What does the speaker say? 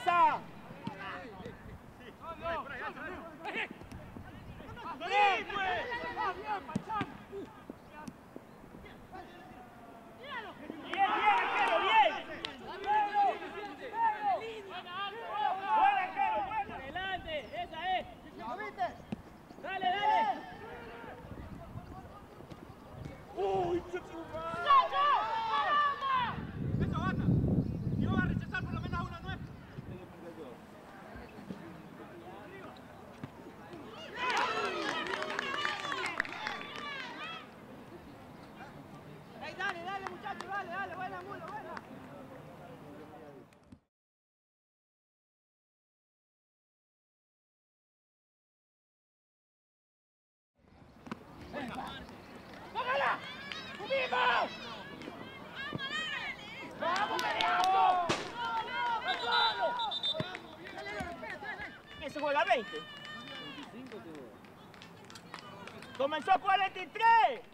esa! ¡Bien, pues! ¡Bien, Pachán! ¡Bien, arquero, bien! ¡Buen arquero, bueno! ¡Adelante! ¡Esa es! ¿Lo viste? ¡Dale, dale! ¡Uy, chuchuba! ¡Eso, basta! Si no va a rechazar por lo menos a uno nuestro. ¡Ey, dale, dale, muchachos! ¡Dale, dale! ¡Buena, Mulo, buena! ¡Póngala! ¡Subimos! ¡Vamos, peleando! ¿Ese juega 20? ¡Comenzó 43!